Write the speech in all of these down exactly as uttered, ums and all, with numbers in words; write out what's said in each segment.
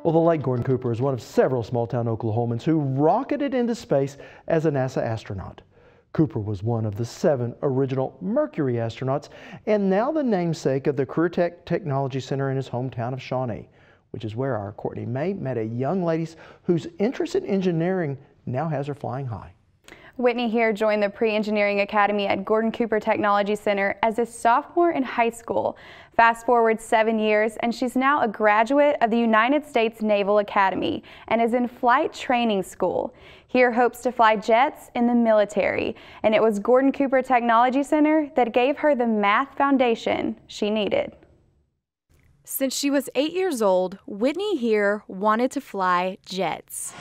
Well, the late Gordon Cooper is one of several small-town Oklahomans who rocketed into space as a NASA astronaut. Cooper was one of the seven original Mercury astronauts and now the namesake of the Career Tech Technology Center in his hometown of Shawnee, which is where our Courtney May met a young lady whose interest in engineering now has her flying high. Whitney Heer joined the Pre-Engineering Academy at Gordon Cooper Technology Center as a sophomore in high school. Fast forward seven years, and she's now a graduate of the United States Naval Academy and is in flight training school. Heer hopes to fly jets in the military, and it was Gordon Cooper Technology Center that gave her the math foundation she needed. Since she was eight years old, Whitney Heer wanted to fly jets.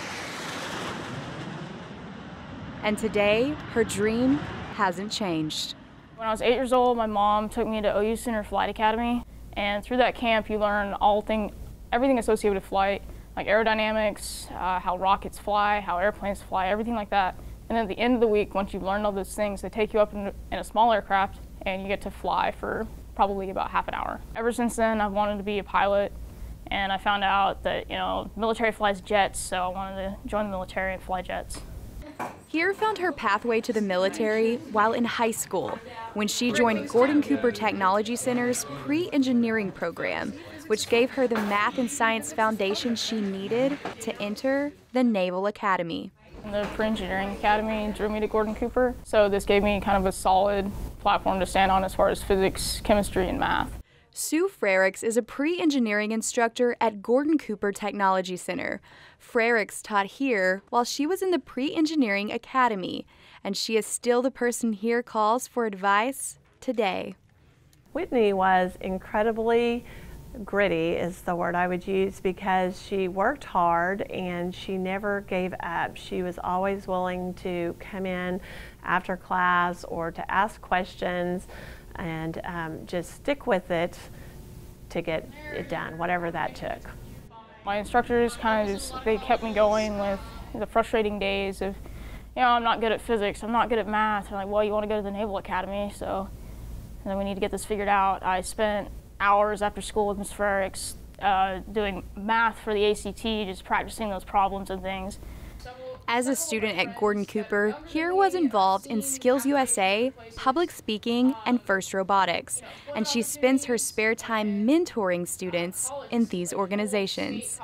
And today, her dream hasn't changed. When I was eight years old, my mom took me to O U Center Flight Academy, and through that camp you learn all thing, everything associated with flight, like aerodynamics, uh, how rockets fly, how airplanes fly, everything like that. And then at the end of the week, once you've learned all those things, they take you up in, in a small aircraft and you get to fly for probably about half an hour. Ever since then, I've wanted to be a pilot, and I found out that, you know, military flies jets, so I wanted to join the military and fly jets. Heer found her pathway to the military while in high school, when she joined Gordon Cooper Technology Center's pre-engineering program, which gave her the math and science foundation she needed to enter the Naval Academy. The Pre-Engineering Academy drew me to Gordon Cooper, so this gave me kind of a solid platform to stand on as far as physics, chemistry, and math. Sue Frericks is a pre-engineering instructor at Gordon Cooper Technology Center. Frericks taught Heer while she was in the Pre-Engineering Academy, and she is still the person Heer calls for advice today. Whitney was incredibly gritty, is the word I would use, because she worked hard and she never gave up. She was always willing to come in after class or to ask questions and um, just stick with it to get it done, whatever that took. My instructors kind of just, they kept me going with the frustrating days of, you know, I'm not good at physics, I'm not good at math. They're like, well, you want to go to the Naval Academy, so and then we need to get this figured out. I spent hours after school with Miz Frericks uh, doing math for the A C T, just practicing those problems and things. As a student at Gordon Cooper, Heer was involved in Skills U S A, public speaking, and FIRST Robotics, and she spends her spare time mentoring students in these organizations.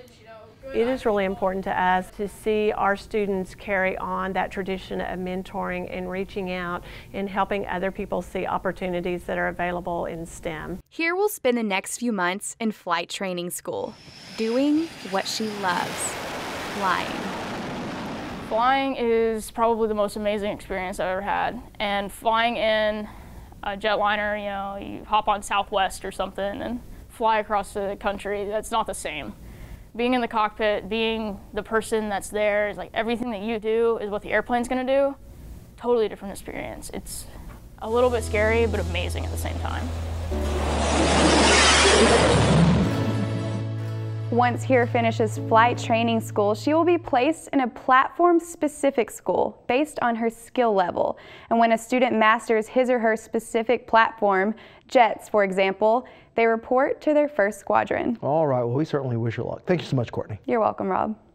It is really important to us to see our students carry on that tradition of mentoring and reaching out and helping other people see opportunities that are available in STEM. Heer will spend the next few months in flight training school, doing what she loves, flying. Flying is probably the most amazing experience I've ever had. And flying in a jetliner, you know, you hop on Southwest or something and fly across the country, that's not the same. Being in the cockpit, being the person that's there, is like everything that you do is what the airplane's gonna do. Totally different experience. It's a little bit scary, but amazing at the same time. Once Heer finishes flight training school, she will be placed in a platform-specific school based on her skill level. And when a student masters his or her specific platform, jets, for example, they report to their first squadron. All right, well, we certainly wish her luck. Thank you so much, Courtney. You're welcome, Rob.